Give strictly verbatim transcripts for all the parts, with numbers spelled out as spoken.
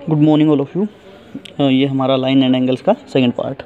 Good morning all of you. ये हमारा line and angles का सेकंड पार्ट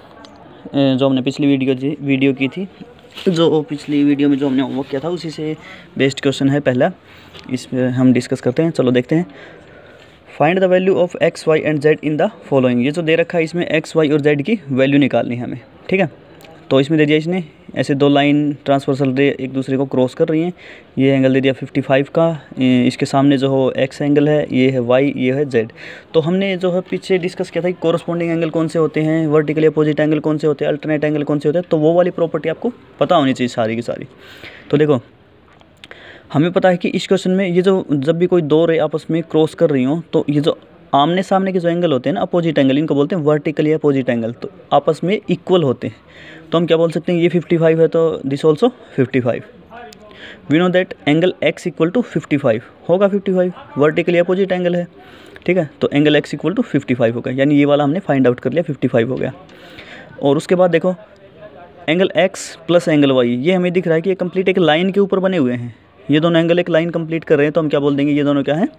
जो हमने पिछली वीडियो जी वीडियो की थी। जो पिछली वीडियो में जो हमने होमवर्क किया था उसी से बेस्ड क्वेश्चन है पहला, इस पर हम डिस्कस करते हैं। चलो देखते हैं। Find the value of x y and z in the following. ये जो दे रखा है इसमें एक्स वाई और जेड की वैल्यू निकालनी है हमें, ठीक है। तो इसमें दे दिया इसने ऐसे दो लाइन ट्रांसवर्सल रे एक दूसरे को क्रॉस कर रही हैं। ये एंगल दे दिया पचपन का, इसके सामने जो हो एक्स एंगल है, ये है वाई, ये है जेड। तो हमने जो है पीछे डिस्कस किया था कि कोरस्पॉन्डिंग एंगल कौन से होते हैं, वर्टिकली अपोजिट एंगल कौन से होते हैं, अल्टरनेट एंगल कौन से होते हैं। तो वो वाली प्रॉपर्टी आपको पता होनी चाहिए सारी की सारी। तो देखो हमें पता है कि इस क्वेश्चन में ये जो जब भी कोई दो रे आपस में क्रॉस कर रही हो तो ये जो आमने सामने के जो एंगल होते हैं ना, अपोजिट एंगल, इनको बोलते हैं वर्टिकली अपोजिट एंगल, तो आपस में इक्वल होते हैं। तो हम क्या बोल सकते हैं, ये पचपन है तो दिस ऑल्सो पचपन। We know that angle x equal to पचपन होगा, पचपन वर्टिकली अपोजिट एंगल है, ठीक है। तो एंगल x इक्वल टू पचपन होगा, यानी ये वाला हमने फाइंड आउट कर लिया, पचपन हो गया। और उसके बाद देखो angle x plus angle y, ये हमें दिख रहा है कि ये कंप्लीट एक लाइन के ऊपर बने हुए हैं। ये दोनों एंगल एक लाइन कंप्लीट कर रहे हैं, तो हम क्या बोल देंगे, ये दोनों क्या है,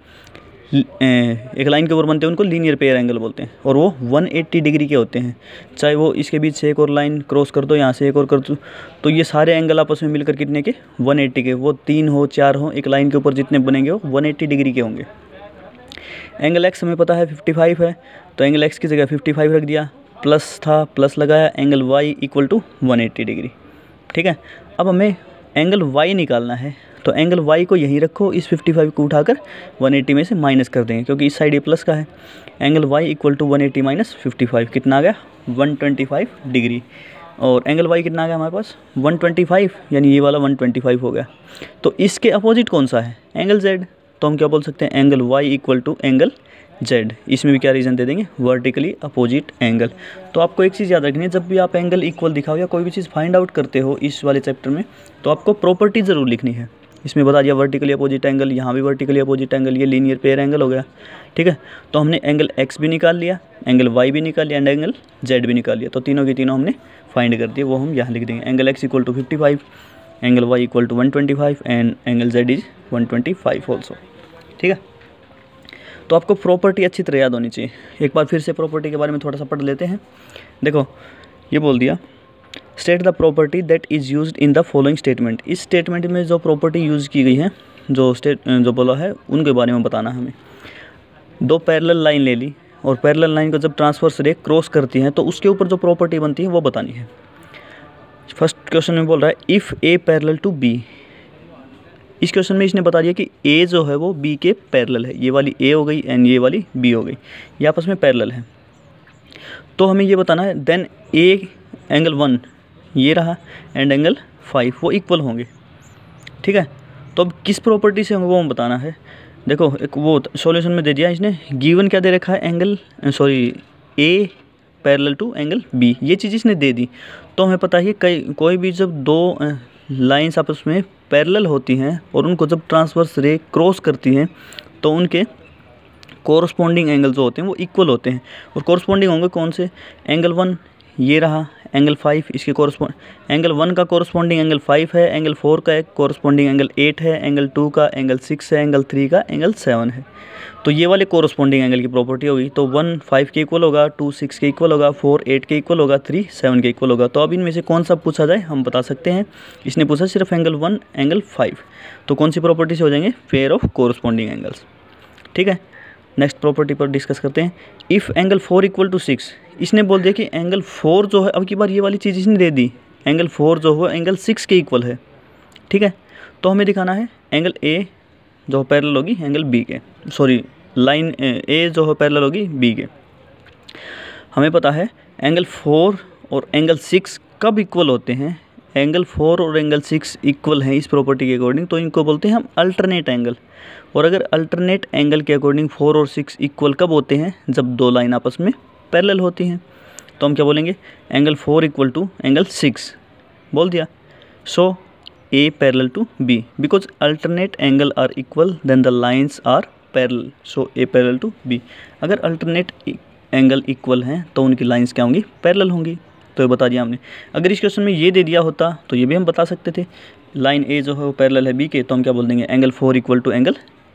एक लाइन के ऊपर बनते हैं, उनको लीनियर पेयर एंगल बोलते हैं। और वो एक सौ अस्सी डिग्री के होते हैं, चाहे वो इसके बीच से एक और लाइन क्रॉस कर दो, यहाँ से एक और कर दो, तो ये सारे एंगल आपस में मिलकर कितने के, एक सौ अस्सी के, वो तीन हो चार हो, एक लाइन के ऊपर जितने बनेंगे वो एक सौ अस्सी डिग्री के होंगे। एंगल x हमें पता है पचपन है, तो एंगल x की जगह पचपन रख दिया, प्लस था प्लस लगाया, एंगल y इक्वल टू एक सौ अस्सी डिग्री, ठीक है। अब हमें एंगल y निकालना है, तो एंगल y को यहीं रखो, इस पचपन को उठाकर एक सौ अस्सी में से माइनस कर देंगे, क्योंकि इस साइड ये प्लस का है। एंगल y इक्वल टू एक सौ अस्सी माइनस पचपन कितना आ गया, एक सौ पच्चीस डिग्री। और एंगल y कितना आ गया हमारे पास, एक सौ पच्चीस, यानी ये वाला एक सौ पच्चीस हो गया। तो इसके अपोजिट कौन सा है, एंगल z। तो हम क्या बोल सकते हैं, angle y equal to angle z। इसमें भी क्या रीज़न दे देंगे, वर्टिकली अपोजिट एंगल। तो आपको एक चीज़ याद रखनी है, जब भी आप एंगल इक्वल दिखाओ या कोई भी चीज़ फाइंड आउट करते हो इस वाले चैप्टर में, तो आपको प्रॉपर्टी ज़रूर लिखनी है। इसमें बता दिया वर्टिकली अपोजिट एंगल, यहाँ भी वर्टिकली अपोजिट एंगल, ये लीनियर पेयर एंगल हो गया, ठीक है। तो हमने एंगल x भी निकाल लिया, एंगल y भी निकाल लिया, एंड एंगल z भी निकाल लिया। तो तीनों की तीनों हमने फाइंड कर दिए, वो हम यहाँ लिख देंगे। एंगल x इक्वल टू पचपन, एंगल y इक्वल टू एक सौ पच्चीस एंड एंगल z इज एक सौ पच्चीस ऑल्सो, ठीक है। तो आपको प्रॉपर्टी अच्छी तरह याद होनी चाहिए। एक बार फिर से प्रॉपर्टी के बारे में थोड़ा सा पढ़ लेते हैं। देखो ये बोल दिया, state the property that is used in the following statement. इस स्टेटमेंट में जो प्रॉपर्टी यूज़ की गई है, जो स्टेट जो बोला है, उनके बारे में बताना हमें। दो पैरेलल लाइन ले ली, और पैरेलल लाइन को जब ट्रांसवर्स रे क्रॉस करती हैं तो उसके ऊपर जो प्रॉपर्टी बनती है वो बतानी है। फर्स्ट क्वेश्चन में बोल रहा है if A parallel to B. इस क्वेश्चन में इसने बता दिया कि ए जो है वो बी के पैरेलल है। ये वाली ए हो गई एंड ये वाली बी हो गई, ये आपस में पैरेलल है। तो हमें ये बताना है देन ए एंगल वन ये रहा एंड एंगल फाइव वो इक्वल होंगे, ठीक है। तो अब किस प्रॉपर्टी से हमें वो हम बताना है। देखो एक वो सॉल्यूशन में दे दिया इसने, गिवन क्या दे रखा है, angle sorry A parallel to angle B, ये चीज़ इसने दे दी। तो हमें पता है कि कई कोई भी जब दो लाइंस आपस में पैरेलल होती हैं और उनको जब ट्रांसवर्स रे क्रॉस करती हैं तो उनके कोरस्पॉन्डिंग एंगल जो होते हैं वो इक्वल होते हैं। और कोरस्पॉन्डिंग होंगे कौन से, एंगल वन ये रहा, एंगल फाइव इसके कोरस्पॉन्ड, एंगल वन का कोरस्पॉन्डिंग एंगल फाइव है, एंगल फोर का एक कोरस्पॉन्डिंग एंगल एट है, एंगल टू का एंगल सिक्स है, एंगल थ्री का एंगल सेवन है। तो ये वाले कोरस्पॉन्डिंग एंगल की प्रॉपर्टी होगी। तो वन फाइव के इक्वल होगा, टू सिक्स के इक्वल होगा, फोर एट के इक्वल होगा, थ्री सेवन के इक्वल होगा। तो अब इनमें से कौन सा पूछा जाए हम बता सकते हैं। इसने पूछा सिर्फ एंगल वन एंगल फाइव, तो कौन सी प्रॉपर्टी से हो जाएंगे, पेयर ऑफ कोरस्पॉन्डिंग एंगल्स, ठीक है। नेक्स्ट प्रॉपर्टी पर डिस्कस करते हैं। If angle four equal to six, इसने बोल दिया कि एंगल फोर जो है, अब की बार ये वाली चीज़ इसने दे दी, एंगल फोर जो है एंगल सिक्स के इक्वल है, ठीक है। तो हमें दिखाना है एंगल ए जो पैरेलल होगी एंगल बी के, सॉरी लाइन ए जो है पैरेलल होगी बी के। हमें पता है एंगल फोर और एंगल सिक्स कब इक्वल होते हैं, एंगल फोर और एंगल सिक्स इक्वल हैं इस प्रॉपर्टी के अकॉर्डिंग, तो इनको बोलते हैं हम अल्टरनेट एंगल। और अगर अल्टरनेट एंगल के अकॉर्डिंग फोर और सिक्स इक्वल कब होते हैं, जब दो लाइन आपस में पैरेलल होती हैं। तो हम क्या बोलेंगे, angle four equal to angle six बोल दिया। So A parallel to B, because alternate angle are equal then the lines are parallel, so A parallel to B. अगर अल्टरनेट एंगल इक्वल हैं तो उनकी लाइन्स क्या होंगी, पैरेलल होंगी। तो ये बता दिया हमने। अगर इस क्वेश्चन में ये दे दिया होता तो ये भी हम बता सकते थे, लाइन ए जो है वो पैरेलल है बी के, तो हम क्या बोल देंगे, angle four equal to angle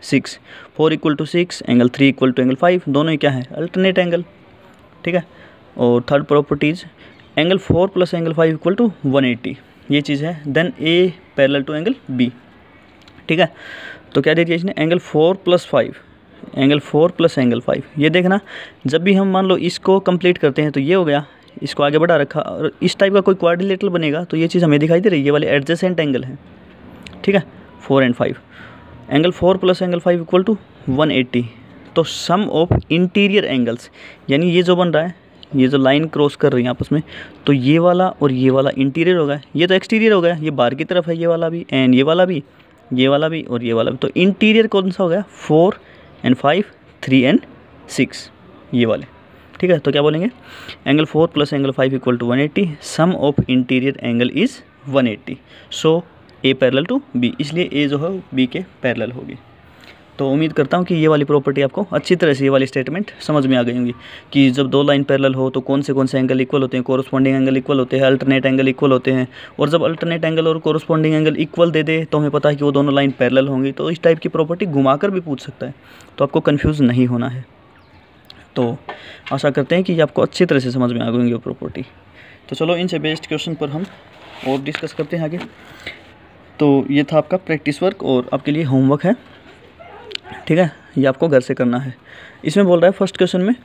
six, four equal to six, angle three equal to angle five, दोनों ही क्या है अल्टरनेट एंगल, ठीक है। और third properties, angle four plus angle five equal to one eighty, ये चीज़ है। Then A parallel to angle B, ठीक है। तो क्या दे दिया इसने, angle four plus five, angle four plus angle five. ये देखना जब भी हम मान लो इसको कंप्लीट करते हैं तो ये हो गया, इसको आगे बढ़ा रखा, और इस टाइप का कोई क्वाड्रिलेटरल बनेगा तो ये चीज़ हमें दिखाई दे रही है, ये वाले एडजेसेंट एंगल है, ठीक है, four and five. Angle four plus angle five equal to one eighty. तो सम ऑफ इंटीरियर एंगल्स, यानी ये जो बन रहा है, ये जो लाइन क्रॉस कर रही है आपस में, तो ये वाला और ये वाला इंटीरियर होगा, ये तो एक्सटीरियर हो गया, ये बाहर की तरफ है ये वाला भी, एंड ये वाला भी, ये वाला भी और ये वाला भी। तो इंटीरियर कौन सा हो गया, four and five, three and six, ये वाले, ठीक है। तो क्या बोलेंगे, angle four plus angle five equal to one eighty, sum of interior angle is one eighty, so A parallel to B, इसलिए ए जो है बी के पैरेलल होगी। तो उम्मीद करता हूँ कि ये वाली प्रॉपर्टी आपको अच्छी तरह से, ये वाली स्टेटमेंट समझ में आ गई होंगी कि जब दो लाइन पैरेलल हो तो कौन से कौन से एंगल इक्वल होते हैं, कोरस्पॉन्डिंग एंगल इक्वल होते हैं, अल्टरनेट एंगल इक्वल होते हैं, और जब अल्टरनेट एंगल और कोरस्पॉन्डिंग एंगल इक्वल दे दे तो हमें पता है कि वो दोनों लाइन पैरेलल होंगी। तो इस टाइप की प्रॉपर्टी घुमाकर भी पूछ सकता है, तो आपको कन्फ्यूज़ नहीं होना है। तो आशा करते हैं कि ये आपको अच्छी तरह से समझ में आ गई होंगी वो प्रॉपर्टी। तो चलो इनसे बेस्ड क्वेश्चन पर हम और डिस्कस करते हैं आगे। तो ये था आपका प्रैक्टिस वर्क और आपके लिए होमवर्क है, ठीक है, ये आपको घर से करना है। इसमें बोल रहा है फर्स्ट क्वेश्चन में,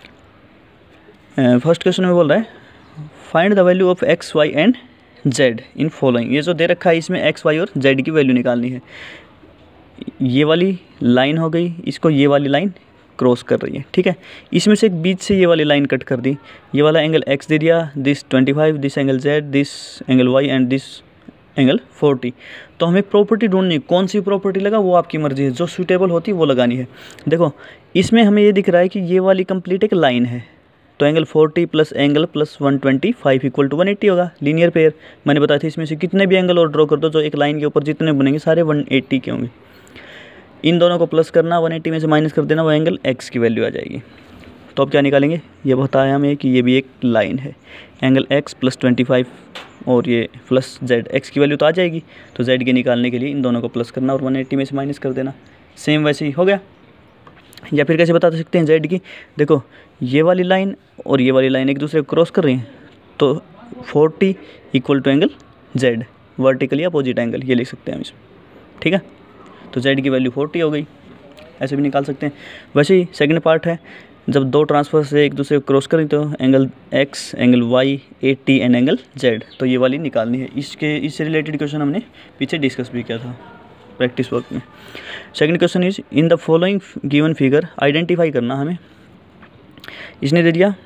फर्स्ट क्वेश्चन में बोल रहा है find the value of x y and z in following. ये जो दे रखा है इसमें एक्स वाई और जेड की वैल्यू निकालनी है। ये वाली लाइन हो गई, इसको ये वाली लाइन क्रॉस कर रही है, ठीक है। इसमें से एक बीच से ये वाली लाइन कट कर दी, ये वाला एंगल एक्स दे दिया, this twenty five, this angle z, this angle y and this angle forty. तो हमें प्रॉपर्टी ढूंढनी, कौन सी प्रॉपर्टी लगा वो आपकी मर्जी है, जो सूटेबल होती है वो लगानी है। देखो इसमें हमें ये दिख रहा है कि ये वाली कंप्लीट एक लाइन है, तो angle forty plus angle plus one twenty five equal to one eighty होगा, लीनियर पेयर। मैंने बताया था इसमें से कितने भी एंगल और ड्रॉ कर दो, जो एक लाइन के ऊपर जितने बनेंगे सारे वन एट्टी के होंगे। इन दोनों को प्लस करना, वन एट्टी में से माइनस कर देना, वो एंगल एक्स की वैल्यू आ जाएगी। तो अब क्या निकालेंगे, ये बताया हमें कि ये भी एक लाइन है, angle x plus twenty five और ये प्लस जेड, एक्स की वैल्यू तो आ जाएगी, तो जेड के निकालने के लिए इन दोनों को प्लस करना और वन एट्टी में से माइनस कर देना। सेम वैसे ही हो गया। या फिर कैसे बता सकते हैं जेड की, देखो ये वाली लाइन और ये वाली लाइन एक दूसरे को क्रॉस कर रही हैं, तो forty equal to angle z, vertically opposite angle, ये लिख सकते हैं हम इसमें, ठीक है। तो जेड की वैल्यू फोर्टी हो गई, ऐसे भी निकाल सकते हैं। वैसे ही सेकंड पार्ट है, जब दो ट्रांसफर से एक दूसरे को क्रॉस करें तो angle x, angle y, eighty and angle z, तो ये वाली निकालनी है। इसके इससे रिलेटेड क्वेश्चन हमने पीछे डिस्कस भी किया था प्रैक्टिस वर्क में। Second question is in the following given figure identify करना हमें। इसने दे दिया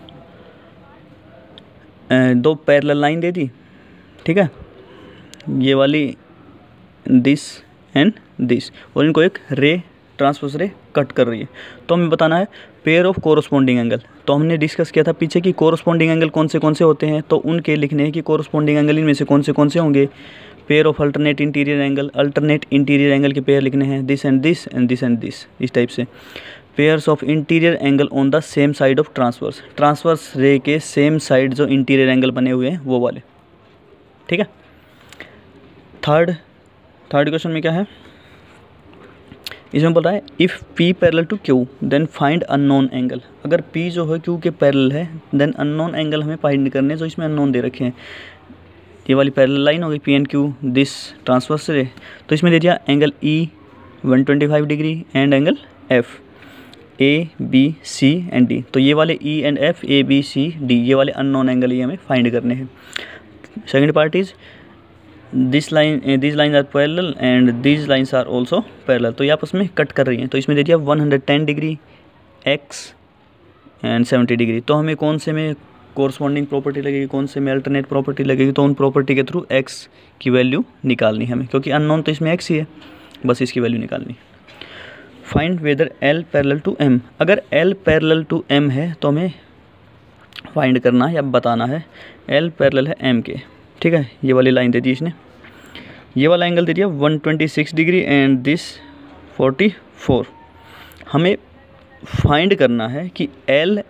दो पैरेलल लाइन दे दी, ठीक है, ये वाली दिस एंड दिस, और इनको एक रे ट्रांसवर्स रे कट कर रही है। तो हमें बताना है पेयर ऑफ कोरस्पॉन्डिंग एंगल। तो हमने डिस्कस किया था पीछे कि कोरस्पॉन्डिंग एंगल कौन से कौन से होते हैं, तो उनके लिखने हैं कि कोरस्पॉन्डिंग एंगल इनमें से कौन से कौन से होंगे। Pair of alternate interior angle, alternate interior angle के पेयर लिखने हैं, this and this and this and this, इस टाइप से। Pairs of interior angle on the same side of transverse, transverse ray के सेम साइड जो interior angle बने हुए हैं वो वाले, ठीक है। थर्ड थर्ड क्वेश्चन में क्या है, इसमें बोल रहा है if P parallel to Q then find unknown angle. अगर P जो है Q के पैरेलल है देन अननोन एंगल हमें फाइंड करने हैं, जो इसमें अननोन दे रखे हैं। ये वाली पैरेलल लाइन होगी P and Q, this transverse ray, तो इसमें दे दिया angle E one twenty five degree and angle F A B C and D। तो ये वाले E and F, A B C D, ये वाले अननोन एंगल ये हमें फाइंड करने हैं। Second part is this line this line are parallel and this lines are also parallel, तो ये आपस में कट कर रही हैं। तो इसमें दे दिया one hundred ten degree x and seventy degree. तो हमें कौन से में कोरस्पॉन्डिंग प्रॉपर्टी लगेगी, कौन से में अल्टरनेट प्रॉपर्टी लगेगी, तो उन प्रॉपर्टी के थ्रू एक्स की वैल्यू निकालनी है हमें, क्योंकि अननोन तो इसमें एक्स ही है, बस इसकी वैल्यू निकालनी। Find whether L parallel to M. अगर एल पैरेलल टू एम है तो हमें फाइंड करना है या बताना है एल पैरेलल है एम के, ठीक है। ये वाली लाइन दे दी इसने, ये वाला एंगल दे दिया one twenty six degree and this forty four. हमें फाइंड करना है कि L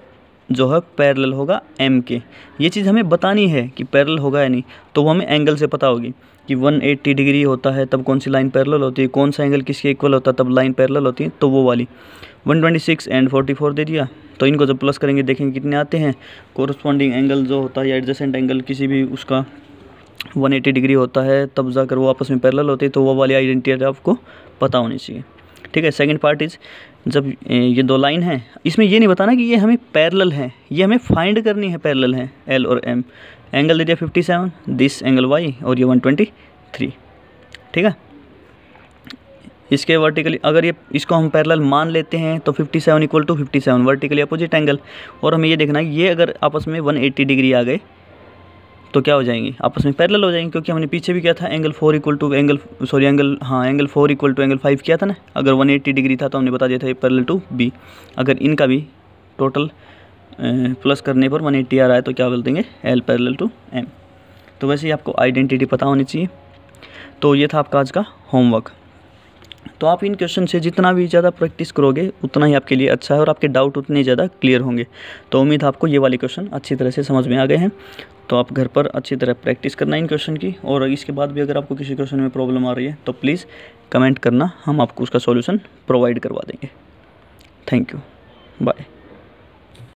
जो है पैरेलल होगा एम के। ये चीज़ हमें बतानी है कि पैरेलल होगा या नहीं, तो वो हमें एंगल से पता होगी कि एक सौ अस्सी डिग्री होता है तब कौन सी लाइन पैरेलल होती है, कौन सा एंगल किसके इक्वल होता है तब लाइन पैरेलल होती है, तो वो वाली। एक सौ छब्बीस एंड चौवालीस दे दिया, तो इनको जब प्लस करेंगे देखेंगे कितने आते हैं। कोरस्पॉन्डिंग एंगल जो होता है या एडजेसेंट एंगल किसी भी उसका एक सौ अस्सी डिग्री होता है तब जाकर वो आपस में पैरेलल होते हैं, तो वो वाली आइडेंटिटी आपको पता होनी चाहिए। ठीक है। सेकंड पार्ट इज, जब ये दो लाइन हैं, इसमें ये नहीं बताना कि ये हमें पैरेलल है, ये हमें फाइंड करनी है पैरेलल है। एल और एम, एंगल दे दिया सत्तावन, दिस एंगल वाई और ये एक सौ तेईस। ठीक है। इसके वर्टिकली अगर ये इसको हम पैरेलल मान लेते हैं तो सत्तावन इक्वल टू सत्तावन वर्टिकली अपोजिट एंगल, और हमें ये देखना है ये अगर आपस में एक सौ अस्सी डिग्री आ गए तो क्या हो जाएंगे, आपस में पैरेलल हो जाएंगे, क्योंकि हमने पीछे भी किया था angle four equal to angle sorry angle हाँ angle four equal to angle five किया था ना। अगर एक सौ अस्सी डिग्री था तो हमने बता दिया था ये पैरेलल टू बी। अगर इनका भी टोटल प्लस करने पर एक सौ अस्सी आ रहा है तो क्या बोल देंगे, एल पैरेलल टू एम। तो वैसे ही आपको आइडेंटिटी पता होनी चाहिए। तो ये था आपका आज का होमवर्क। तो आप इन क्वेश्चन से जितना भी ज़्यादा प्रैक्टिस करोगे उतना ही आपके लिए अच्छा है और आपके डाउट उतने ज़्यादा क्लियर होंगे। तो उम्मीद है आपको ये वाले क्वेश्चन अच्छी तरह से समझ में आ गए हैं। तो आप घर पर अच्छी तरह प्रैक्टिस करना इन क्वेश्चन की, और इसके बाद भी अगर आपको किसी क्वेश्चन में प्रॉब्लम आ रही है तो प्लीज़ कमेंट करना, हम आपको उसका सॉल्यूशन प्रोवाइड करवा देंगे। Thank you, bye.